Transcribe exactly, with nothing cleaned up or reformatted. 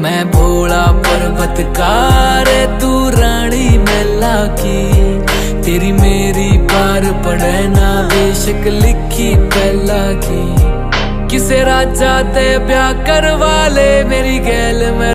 मैं भोला पर्वतकार तू रानी मैला की, तेरी मेरी पार पड़े ना बेशक लिखी पहला की। किसे राजा ते ब्याह करवा ले मेरी गैल में